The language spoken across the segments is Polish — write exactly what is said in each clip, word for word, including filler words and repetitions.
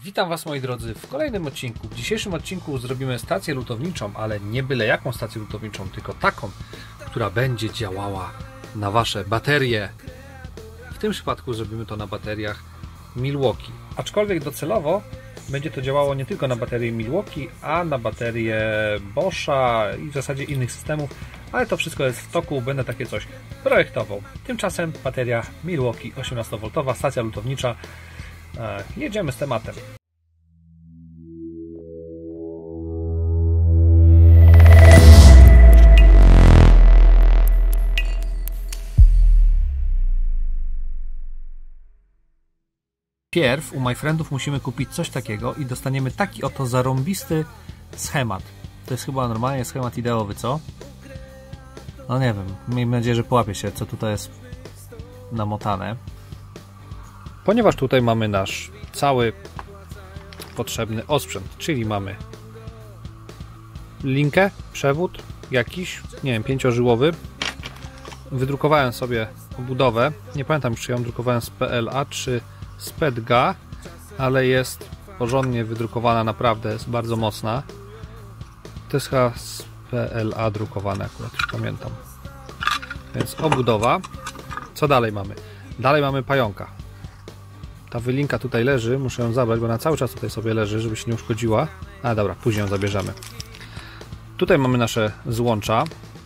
Witam Was, moi drodzy, w kolejnym odcinku. W dzisiejszym odcinku zrobimy stację lutowniczą, ale nie byle jaką stację lutowniczą, tylko taką, która będzie działała na Wasze baterie. W tym przypadku zrobimy to na bateriach Milwaukee. Aczkolwiek docelowo będzie to działało nie tylko na baterie Milwaukee, a na baterie Boscha i w zasadzie innych systemów, ale to wszystko jest w toku, będę takie coś projektował. Tymczasem bateria Milwaukee osiemnastowolt, stacja lutownicza. Jedziemy z tematem. Pierw u MyFriendów musimy kupić coś takiego i dostaniemy taki oto zarąbisty schemat. To jest chyba normalnie schemat ideowy, co? No nie wiem, miejmy nadzieję, że połapie się, co tutaj jest namotane. Ponieważ tutaj mamy nasz cały potrzebny osprzęt, czyli mamy linkę, przewód jakiś, nie wiem, pięciożyłowy. Wydrukowałem sobie obudowę, nie pamiętam, czy ją drukowałem z P L A czy z P E T G A, ale jest porządnie wydrukowana, naprawdę jest bardzo mocna. To jest chyba z P L A drukowane, akurat już pamiętam. Więc obudowa. Co dalej mamy? Dalej mamy pająka. Ta wylinka tutaj leży, muszę ją zabrać, bo ona cały czas tutaj sobie leży, żeby się nie uszkodziła. A dobra, później ją zabierzemy. Tutaj mamy nasze złącza.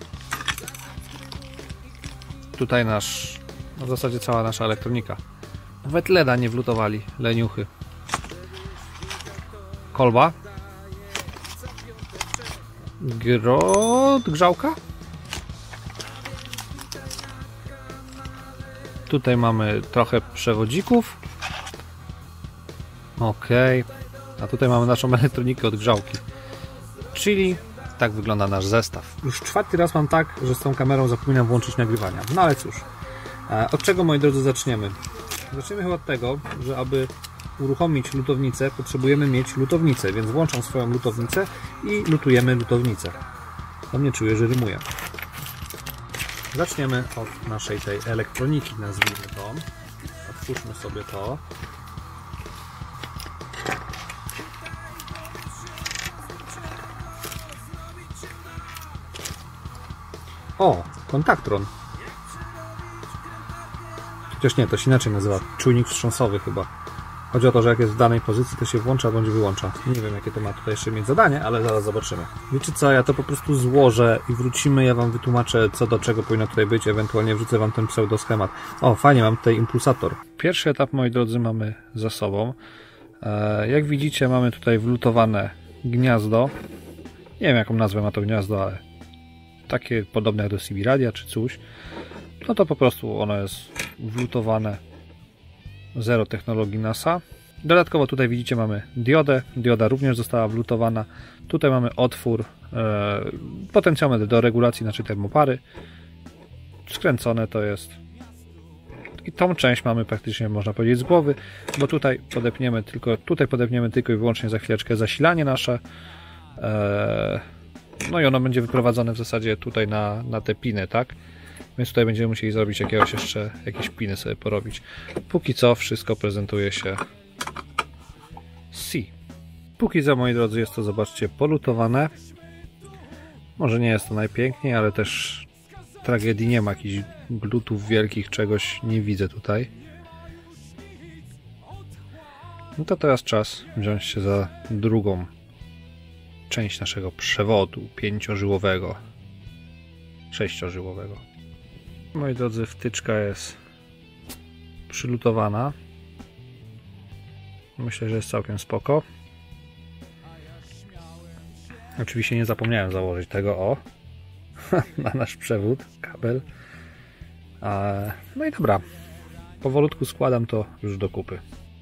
Tutaj nasz, no w zasadzie cała nasza elektronika. Nawet leda nie wlutowali, leniuchy. Kolba. Grot, grzałka. Tutaj mamy trochę przewodzików. Ok, a tutaj mamy naszą elektronikę od grzałki. Czyli tak wygląda nasz zestaw. Już czwarty raz mam tak, że z tą kamerą zapominam włączyć nagrywania. No ale cóż, od czego, moi drodzy, zaczniemy? Zaczniemy chyba od tego, że aby uruchomić lutownicę, potrzebujemy mieć lutownicę, więc włączam swoją lutownicę i lutujemy lutownicę. To mnie czuję, że rymuję. Zaczniemy od naszej tej elektroniki, nazwijmy to. Otwórzmy sobie to. O, kontaktron. Chociaż nie, to się inaczej nazywa. Czujnik wstrząsowy chyba. Chodzi o to, że jak jest w danej pozycji, to się włącza bądź wyłącza. Nie wiem, jakie to ma tutaj jeszcze mieć zadanie, ale zaraz zobaczymy. Wiecie co, ja to po prostu złożę i wrócimy, ja Wam wytłumaczę, co do czego powinno tutaj być, ewentualnie wrzucę Wam ten pseudoschemat. O, fajnie, mam tutaj impulsator. Pierwszy etap, moi drodzy, mamy za sobą. Jak widzicie, mamy tutaj wlutowane gniazdo. Nie wiem, jaką nazwę ma to gniazdo, ale takie podobne jak do C B radia czy coś. No to po prostu ono jest wlutowane. Zero technologii NASA. Dodatkowo tutaj widzicie, mamy diodę. Dioda również została wlutowana. Tutaj mamy otwór, e, potencjometr do regulacji naszej termopary. Skręcone to jest. I tą część mamy praktycznie, można powiedzieć, z głowy, bo tutaj podepniemy tylko, tutaj podepniemy tylko i wyłącznie za chwileczkę zasilanie nasze. E, no i ono będzie wyprowadzone w zasadzie tutaj na, na te piny, tak? Więc tutaj będziemy musieli zrobić jakiegoś jeszcze, jakieś piny sobie porobić. Póki co wszystko prezentuje się C. Póki co, moi drodzy, jest to, zobaczcie, polutowane. Może nie jest to najpiękniej, ale też tragedii nie ma. Jakichś glutów wielkich, czegoś nie widzę tutaj. No to teraz czas wziąć się za drugą część naszego przewodu pięciożyłowego, sześciożyłowego. Moi drodzy, wtyczka jest przylutowana. Myślę, że jest całkiem spoko. Oczywiście nie zapomniałem założyć tego, o, na nasz przewód, kabel. No i dobra, powolutku składam to już do kupy.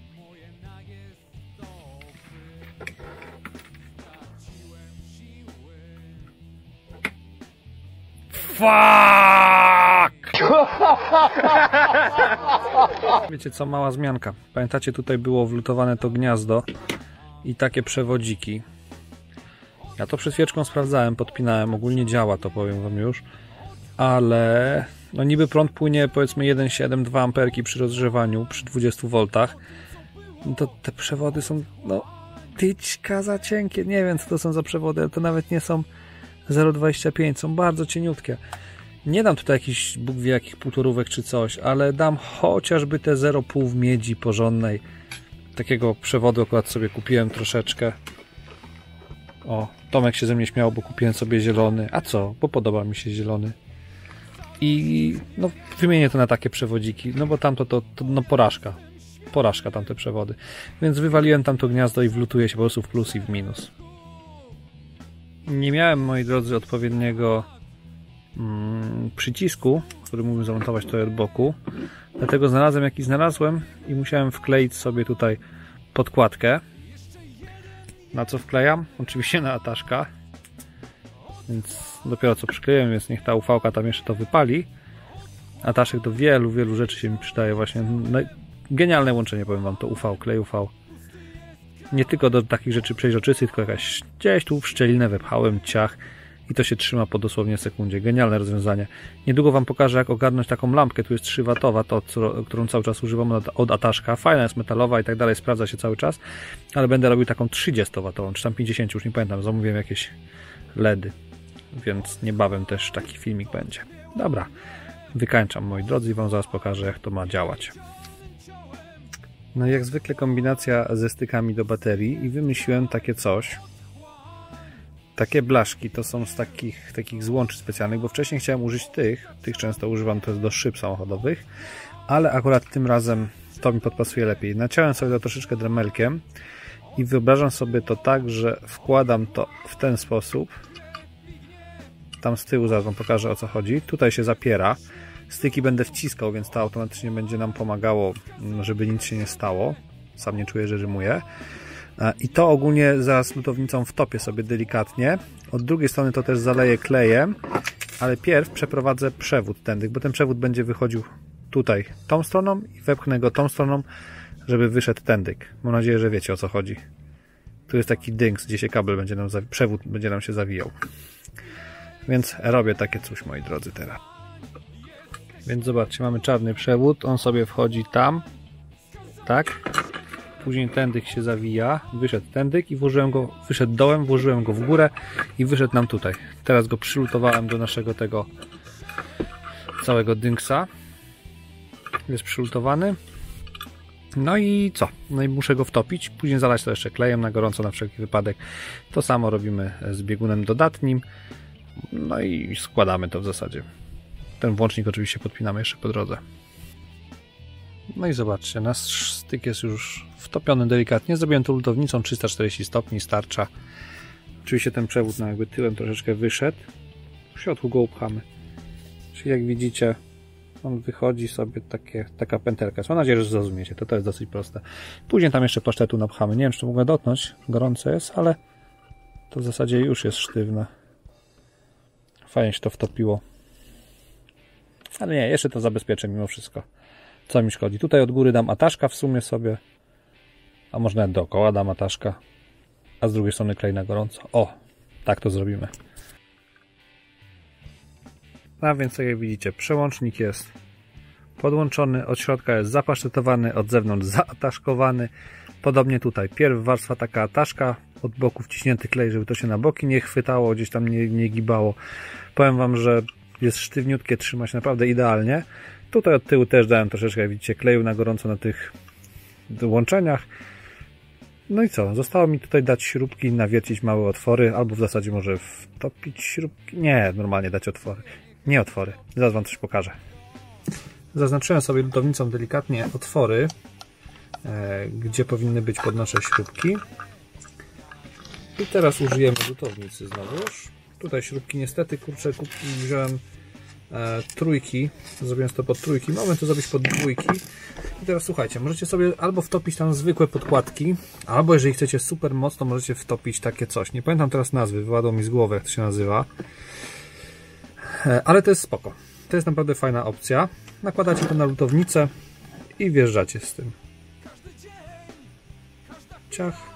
Fuck! Wiecie co, mała zmianka. Pamiętacie, tutaj było wlutowane to gniazdo i takie przewodziki. Ja to przed chwileczką sprawdzałem, podpinałem, ogólnie działa to, powiem Wam już. Ale no niby prąd płynie powiedzmy jeden przecinek siedem dwa amperki przy rozgrzewaniu, przy dwudziestu woltach. to te przewody są, no, tyćka za cienkie. Nie wiem, co to są za przewody, ale to nawet nie są zero przecinek dwadzieścia pięć, są bardzo cieniutkie. Nie dam tutaj jakichś, Bóg wie, jakich półtorówek czy coś, ale dam chociażby te zero przecinek pięć w miedzi porządnej. Takiego przewodu akurat sobie kupiłem troszeczkę. O, Tomek się ze mnie śmiał, bo kupiłem sobie zielony. A co? Bo podoba mi się zielony. I no, wymienię to na takie przewodziki, no bo tamto to, to no porażka. Porażka tamte przewody. Więc wywaliłem tamto gniazdo i wlutuje się po prostu w plus i w minus. Nie miałem, moi drodzy, odpowiedniego mm, przycisku, który mógłbym zamontować tutaj od boku. Dlatego znalazłem jaki znalazłem i musiałem wkleić sobie tutaj podkładkę. Na co wklejam? Oczywiście na ataszka. Więc dopiero co przykleiłem, więc niech ta ufałka tam jeszcze to wypali. Ataszek do wielu, wielu rzeczy się mi przydaje właśnie. No, genialne łączenie, powiem wam, to U V, klej U V. Nie tylko do takich rzeczy przejrzystych, tylko jakaś gdzieś tu w szczelinę wepchałem, ciach i to się trzyma po dosłownie sekundzie. Genialne rozwiązanie. Niedługo wam pokażę, jak ogarnąć taką lampkę. Tu jest trzy watowa, to, którą cały czas używam od ataszka. Fajna jest, metalowa i tak dalej, sprawdza się cały czas. Ale będę robił taką trzydziestowatową, czy tam pięćdziesiąt, już nie pamiętam. Zamówiłem jakieś ledy, więc niebawem też taki filmik będzie. Dobra, wykańczam, moi drodzy, i wam zaraz pokażę, jak to ma działać. No i jak zwykle kombinacja ze stykami do baterii i wymyśliłem takie coś. Takie blaszki to są z takich, takich złączy specjalnych, bo wcześniej chciałem użyć tych, tych często używam, to jest do szyb samochodowych, ale akurat tym razem to mi podpasuje lepiej. Naciąłem sobie to troszeczkę dremelkiem i wyobrażam sobie to tak, że wkładam to w ten sposób. Tam z tyłu zaraz wam pokażę, o co chodzi. Tutaj się zapiera. Styki będę wciskał, więc to automatycznie będzie nam pomagało, żeby nic się nie stało. Sam nie czuję, że rzymuję. I to ogólnie zaraz lutownicą wtopię sobie delikatnie. Od drugiej strony to też zaleję klejem, ale pierw przeprowadzę przewód tędy, bo ten przewód będzie wychodził tutaj tą stroną i wepchnę go tą stroną, żeby wyszedł tędyk. Mam nadzieję, że wiecie, o co chodzi. Tu jest taki dynks, gdzie się kabel będzie nam, przewód będzie nam się zawijał. Więc robię takie coś, moi drodzy, teraz. Więc zobaczcie, mamy czarny przewód, on sobie wchodzi tam, tak, później tędyk się zawija, wyszedł tędyk i włożyłem go, wyszedł dołem, włożyłem go w górę i wyszedł nam tutaj. Teraz go przylutowałem do naszego tego całego dynksa. Jest przylutowany. No i co? No i muszę go wtopić, później zalać to jeszcze klejem na gorąco na wszelki wypadek. To samo robimy z biegunem dodatnim. No i składamy to w zasadzie. Ten włącznik oczywiście podpinamy jeszcze po drodze. No i zobaczcie, nasz styk jest już wtopiony delikatnie. Zrobiłem to lutownicą trzysta czterdzieści stopni, starcza. Oczywiście ten przewód no jakby tyłem troszeczkę wyszedł. W środku go upchamy. Czyli jak widzicie, on wychodzi sobie takie, taka pętelka. Mam nadzieję, że zrozumiecie. To, to jest dosyć proste. Później tam jeszcze pasztetu napchamy. Nie wiem, czy to mogę dotknąć. Gorące jest, ale to w zasadzie już jest sztywne. Fajnie się to wtopiło. Ale nie, jeszcze to zabezpieczę mimo wszystko. Co mi szkodzi? Tutaj od góry dam ataszka w sumie sobie. A może nawet dookoła dam ataszka. A z drugiej strony klej na gorąco. O, tak to zrobimy. A więc jak widzicie, przełącznik jest podłączony. Od środka jest zapasztetowany, od zewnątrz zaataszkowany. Podobnie tutaj. Pierw warstwa taka ataszka, od boku wciśnięty klej, żeby to się na boki nie chwytało, gdzieś tam nie, nie gibało. Powiem wam, że jest sztywniutkie, trzyma się naprawdę idealnie. Tutaj od tyłu też dałem troszeczkę, jak widzicie, kleju na gorąco na tych łączeniach. No i co? Zostało mi tutaj dać śrubki, nawiercić małe otwory, albo w zasadzie może wtopić śrubki. Nie, normalnie dać otwory. Nie otwory. Zaraz wam coś pokażę. Zaznaczyłem sobie lutownicą delikatnie otwory, e, gdzie powinny być pod nasze śrubki. I teraz użyjemy lutownicy znowuż. Tutaj śrubki niestety, kurczę, kup, wziąłem e, trójki, zrobiłem to pod trójki, mogłem to zrobić pod dwójki. I teraz słuchajcie, możecie sobie albo wtopić tam zwykłe podkładki, albo jeżeli chcecie super mocno, możecie wtopić takie coś. Nie pamiętam teraz nazwy, wyładło mi z głowy, jak to się nazywa. E, ale to jest spoko. To jest naprawdę fajna opcja. Nakładacie to na lutownicę i wjeżdżacie z tym. Ciach.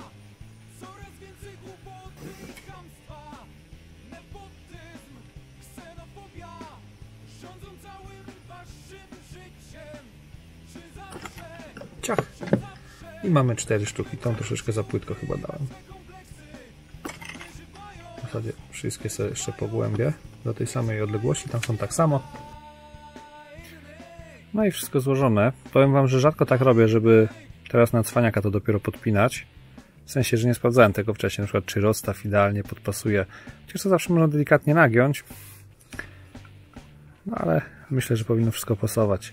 Ciach. I mamy cztery sztuki. Tą troszeczkę za płytko chyba dałem. W zasadzie wszystkie sobie jeszcze pogłębię do tej samej odległości. Tam są tak samo. No i wszystko złożone. Powiem wam, że rzadko tak robię, żeby teraz na cwaniaka to dopiero podpinać. W sensie, że nie sprawdzałem tego wcześniej, na przykład czy rozstaw idealnie podpasuje. Chociaż to zawsze można delikatnie nagiąć. No ale myślę, że powinno wszystko pasować.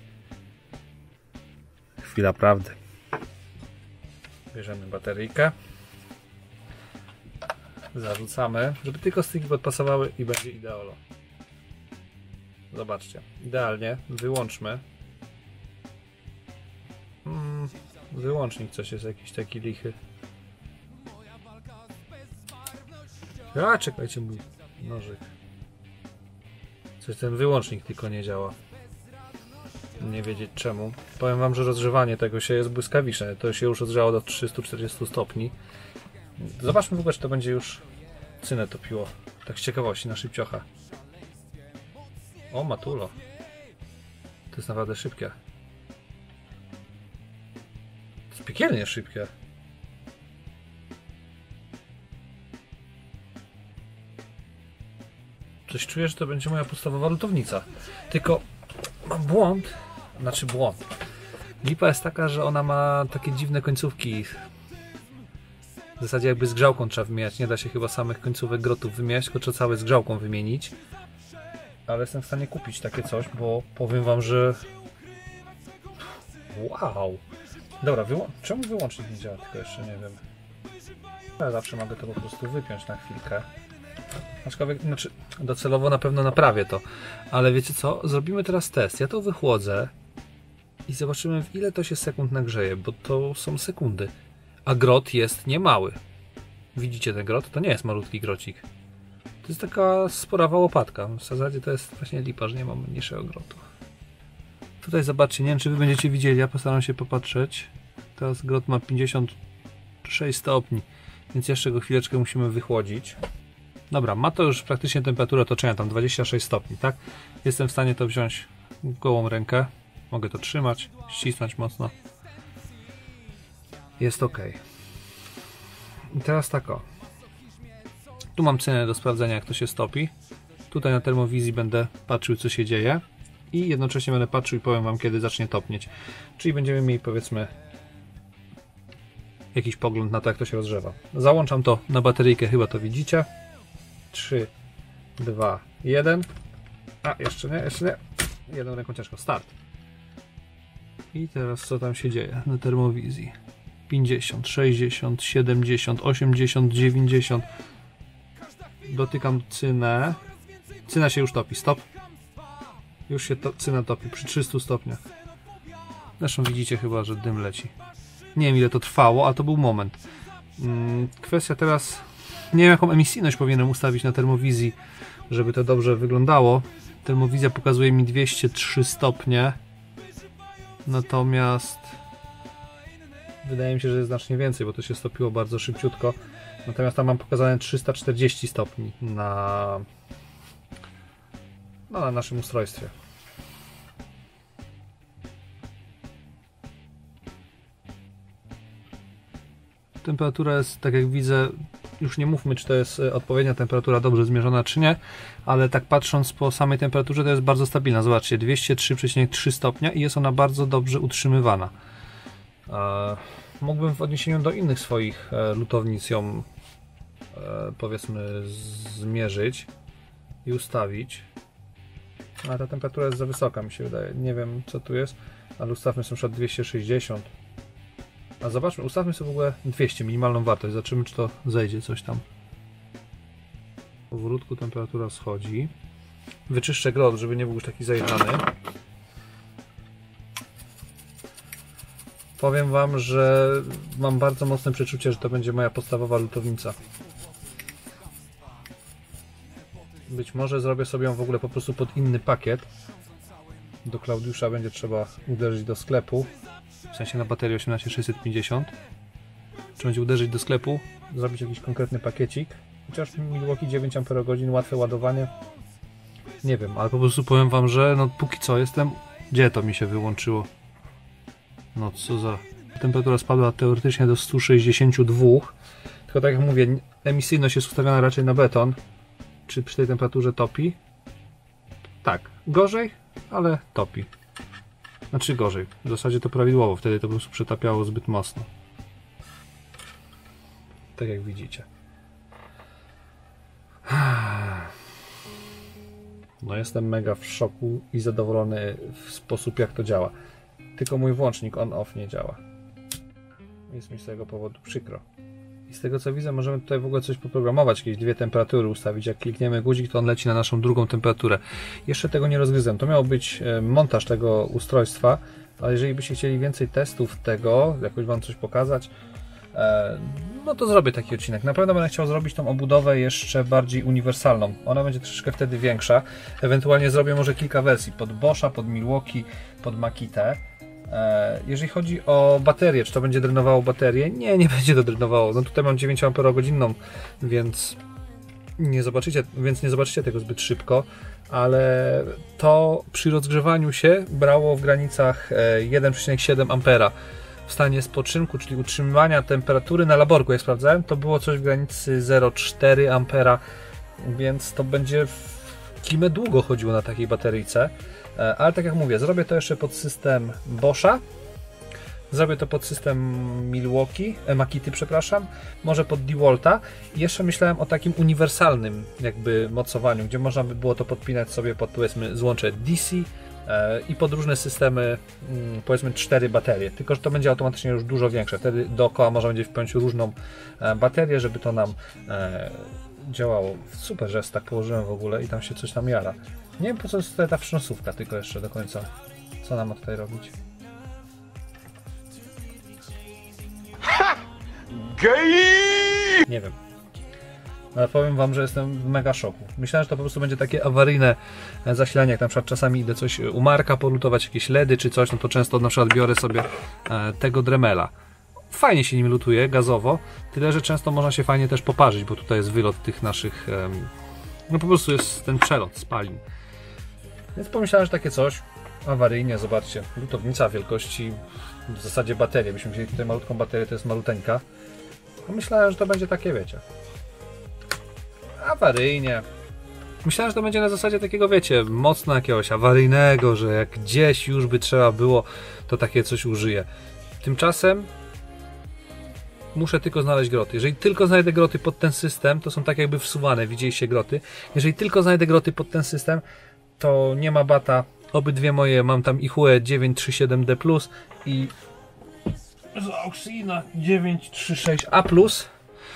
Chwila prawdy. Bierzemy bateryjkę. Zarzucamy, żeby tylko styki podpasowały i będzie ideolo. Zobaczcie, idealnie. Wyłączmy. Hmm, wyłącznik coś jest jakiś taki lichy. A, czekajcie, mój nożyk. Coś ten wyłącznik tylko nie działa. Nie wiedzieć czemu. Powiem wam, że rozgrzewanie tego się jest błyskawiczne. To się już rozgrzało do trzystu czterdziestu stopni. Zobaczmy w ogóle, czy to będzie już cynę topiło. Tak z ciekawości, na szybciocha. O, matulo. To jest naprawdę szybkie. To jest piekielnie szybkie. Coś czuję, że to będzie moja podstawowa lutownica. Tylko mam błąd. Znaczy błąd. Lipa jest taka, że ona ma takie dziwne końcówki. W zasadzie jakby z grzałką trzeba wymieniać. Nie da się chyba samych końcówek grotów wymieniać, tylko trzeba całe z grzałką wymienić. Ale jestem w stanie kupić takie coś, bo powiem wam, że... Wow! Dobra, wyłą... czemu wyłącznik nie działa? Tylko jeszcze nie wiem. Ja zawsze mogę to po prostu wypiąć na chwilkę. Aczkolwiek, znaczy, docelowo na pewno naprawię to. Ale wiecie co? Zrobimy teraz test. Ja to wychłodzę i zobaczymy, w ile to się sekund nagrzeje, bo to są sekundy. A grot jest niemały. Widzicie ten grot? To nie jest malutki grocik. To jest taka spora łopatka. W zasadzie to jest właśnie lipa, że nie mam mniejszego grotu. Tutaj zobaczcie, nie wiem, czy wy będziecie widzieli, ja postaram się popatrzeć. Teraz grot ma pięćdziesiąt sześć stopni, więc jeszcze go chwileczkę musimy wychłodzić. Dobra, ma to już praktycznie temperaturę otoczenia, tam dwadzieścia sześć stopni, tak? Jestem w stanie to wziąć w gołą rękę. Mogę to trzymać, ścisnąć mocno. Jest ok. I teraz tak o. Tu mam cynę do sprawdzenia, jak to się stopi. Tutaj na termowizji będę patrzył, co się dzieje. I jednocześnie będę patrzył i powiem wam, kiedy zacznie topnieć. Czyli będziemy mieli, powiedzmy, jakiś pogląd na to, jak to się rozgrzewa. Załączam to na bateryjkę, chyba to widzicie. trzy, dwa, jeden. A, jeszcze nie, jeszcze nie. Jedną ręką ciężko. Start. I teraz co tam się dzieje na termowizji? pięćdziesiąt, sześćdziesiąt, siedemdziesiąt, osiemdziesiąt, dziewięćdziesiąt. Dotykam cynę. Cyna się już topi. Stop. Już się to, cyna topi przy trzystu stopniach. Zresztą widzicie chyba, że dym leci. Nie wiem, ile to trwało, ale to był moment. Hmm, kwestia teraz... Nie wiem, jaką emisyjność powinienem ustawić na termowizji, żeby to dobrze wyglądało. Termowizja pokazuje mi dwieście trzy stopnie. Natomiast... wydaje mi się, że jest znacznie więcej, bo to się stopiło bardzo szybciutko. Natomiast tam mam pokazane trzysta czterdzieści stopni na, no, na naszym ustrojstwie. Temperatura jest, tak jak widzę, już nie mówmy, czy to jest odpowiednia temperatura dobrze zmierzona, czy nie, ale tak patrząc po samej temperaturze, to jest bardzo stabilna. Zobaczcie, dwieście trzy przecinek trzy stopnia i jest ona bardzo dobrze utrzymywana. Eee, mógłbym w odniesieniu do innych swoich e, lutownic ją e, powiedzmy zmierzyć i ustawić, ale ta temperatura jest za wysoka, mi się wydaje. Nie wiem, co tu jest, ale ustawmy sobie na przykład dwieście sześćdziesiąt. A zobaczmy, ustawmy sobie w ogóle dwieście, minimalną wartość. Zobaczymy, czy to zejdzie coś tam. Powolutku temperatura schodzi. Wyczyszczę grot, żeby nie był już taki zajechany. Powiem wam, że mam bardzo mocne przeczucie, że to będzie moja podstawowa lutownica. Być może zrobię sobie ją w ogóle po prostu pod inny pakiet. Do Klaudiusza będzie trzeba uderzyć do sklepu. W sensie na baterię osiemnaście sześćset pięćdziesiąt. Trzeba będzie uderzyć do sklepu, zrobić jakiś konkretny pakiecik. Chociaż Milwaukee dziewięć amperogodzin, łatwe ładowanie. Nie wiem, ale po prostu powiem wam, że no póki co jestem... Gdzie to mi się wyłączyło? No co za... temperatura spadła teoretycznie do stu sześćdziesięciu dwóch. Tylko tak jak mówię, emisyjność jest ustawiona raczej na beton. Czy przy tej temperaturze topi? Tak, gorzej, ale topi. Znaczy gorzej, w zasadzie to prawidłowo, wtedy to po prostu przetapiało zbyt mocno. Tak jak widzicie. No jestem mega w szoku i zadowolony w sposób, jak to działa. Tylko mój włącznik on-off nie działa. Jest mi z tego powodu przykro. I z tego co widzę, możemy tutaj w ogóle coś poprogramować, jakieś dwie temperatury ustawić. Jak klikniemy guzik, to on leci na naszą drugą temperaturę. Jeszcze tego nie rozgryzłem. To miał być montaż tego ustrojstwa, ale jeżeli byście chcieli więcej testów tego, jakoś wam coś pokazać, no to zrobię taki odcinek. Na pewno będę chciał zrobić tą obudowę jeszcze bardziej uniwersalną. Ona będzie troszeczkę wtedy większa. Ewentualnie zrobię może kilka wersji. Pod Boscha, pod Milwaukee, pod Makitę. Jeżeli chodzi o baterię, czy to będzie drenowało baterię? Nie, nie będzie to drenowało. No tutaj mam dziewięć amperogodzin, więc nie zobaczycie, więc nie zobaczycie tego zbyt szybko, ale to przy rozgrzewaniu się brało w granicach jeden przecinek siedem ampera. W stanie spoczynku, czyli utrzymywania temperatury na laborku, jak sprawdzałem, to było coś w granicy zero przecinek cztery ampera, więc to będzie w kimę długo chodziło na takiej bateryjce. Ale tak jak mówię, zrobię to jeszcze pod system Boscha, zrobię to pod system Milwaukee, e, Makity, przepraszam, może pod DeWalta. I jeszcze myślałem o takim uniwersalnym jakby mocowaniu, gdzie można by było to podpinać sobie pod, powiedzmy, złącze D C e, i pod różne systemy, mm, powiedzmy cztery baterie, tylko że to będzie automatycznie już dużo większe. Wtedy dookoła można będzie wpiąć różną e, baterię, żeby to nam e, działało. Super, że tak położyłem w ogóle i tam się coś tam jara. Nie wiem, po co jest tutaj ta wstrząsówka, tylko jeszcze do końca. Co nam ma tutaj robić? Ha! Gej! Nie wiem. Ale powiem wam, że jestem w mega szoku. Myślałem, że to po prostu będzie takie awaryjne zasilanie, jak na przykład czasami idę coś u Marka polutować, jakieś ledy czy coś, no to często na przykład biorę sobie tego Dremela. Fajnie się nim lutuje, gazowo, tyle, że często można się fajnie też poparzyć, bo tutaj jest wylot tych naszych, no po prostu jest ten przelot spalin. Więc pomyślałem, że takie coś awaryjnie, zobaczcie, lutownica wielkości w zasadzie baterii, byśmy wzięli tutaj malutką baterię, to jest maluteńka. Myślałem, że to będzie takie, wiecie, awaryjnie. Myślałem, że to będzie na zasadzie takiego, wiecie, mocno jakiegoś awaryjnego, że jak gdzieś już by trzeba było, to takie coś użyję. Tymczasem muszę tylko znaleźć groty. Jeżeli tylko znajdę groty pod ten system, to są tak jakby wsuwane, widzieliście groty. Jeżeli tylko znajdę groty pod ten system, to nie ma bata. Obydwie moje, mam tam I H U E dziewięć trzy siedem D plus i z Auxina dziewięć trzy sześć A plus.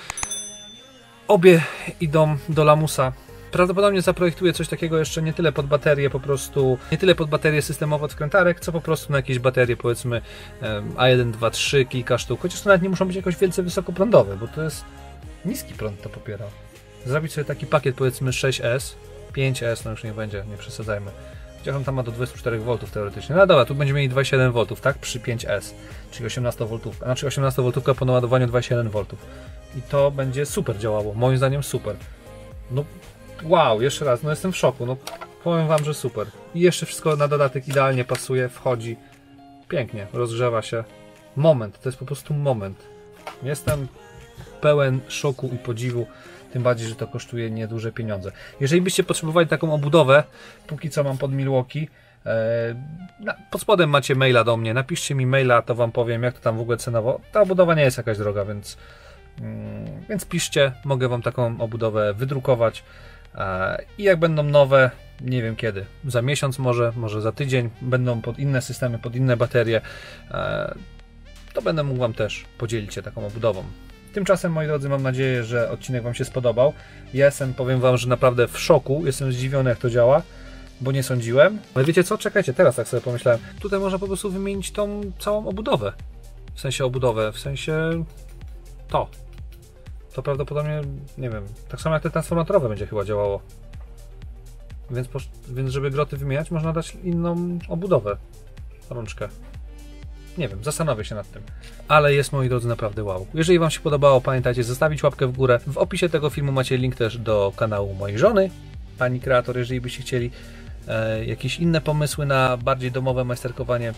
Obie idą do lamusa. Prawdopodobnie zaprojektuję coś takiego jeszcze nie tyle pod baterię po prostu, nie tyle pod baterię systemowo od wkrętarek, co po prostu na jakieś baterie, powiedzmy A jeden, dwa, trzy, kilka sztuk. Chociaż to nawet nie muszą być jakoś wielce wysokoprądowe, bo to jest niski prąd to popiera. Zrobić sobie taki pakiet, powiedzmy sześć S, pięć S, no już nie będzie, nie przesadzajmy. Chociaż on tam ma do dwudziestu czterech woltów teoretycznie. No dobra, tu będziemy mieli dwadzieścia siedem woltów, tak? Przy pięć S, czyli osiemnastowoltówka. Znaczy osiemnastowoltówka po naładowaniu dwadzieścia siedem woltów. I to będzie super działało, moim zdaniem super. No wow, jeszcze raz, no jestem w szoku, no powiem wam, że super. I jeszcze wszystko na dodatek idealnie pasuje, wchodzi. Pięknie, rozgrzewa się. Moment, to jest po prostu moment. Jestem pełen szoku i podziwu. Tym bardziej, że to kosztuje nieduże pieniądze. Jeżeli byście potrzebowali taką obudowę, póki co mam pod Milwaukee, e, pod spodem macie maila do mnie, napiszcie mi maila, to wam powiem, jak to tam w ogóle cenowo. Ta obudowa nie jest jakaś droga, więc, mm, więc piszcie, mogę wam taką obudowę wydrukować e, i jak będą nowe, nie wiem kiedy, za miesiąc może, może za tydzień, będą pod inne systemy, pod inne baterie, e, to będę mógł wam też podzielić się taką obudową. Tymczasem, moi drodzy, mam nadzieję, że odcinek wam się spodobał. Ja jestem, powiem wam, że naprawdę w szoku. Jestem zdziwiony, jak to działa, bo nie sądziłem. Ale wiecie co? Czekajcie, teraz tak sobie pomyślałem. Tutaj można po prostu wymienić tą całą obudowę. W sensie obudowę, w sensie to. To prawdopodobnie, nie wiem, tak samo jak te transformatorowe będzie chyba działało. Więc, więc żeby groty wymieniać, można dać inną obudowę. Rączkę. Nie wiem, zastanowię się nad tym. Ale jest, moi drodzy, naprawdę wow. Jeżeli wam się podobało, pamiętajcie zostawić łapkę w górę. W opisie tego filmu macie link też do kanału mojej żony, pani kreator. Jeżeli byście chcieli e, jakieś inne pomysły na bardziej domowe majsterkowanie,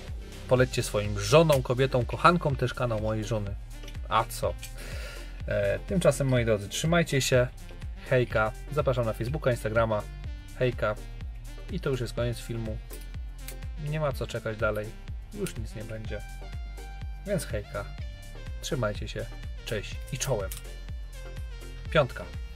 polećcie swoim żonom, kobietom, kochankom też kanał mojej żony. A co? E, tymczasem, moi drodzy, trzymajcie się. Hejka. Zapraszam na Facebooka, Instagrama. Hejka. I to już jest koniec filmu. Nie ma co czekać dalej. Już nic nie będzie. Więc hejka. Trzymajcie się. Cześć i czołem. Piątka.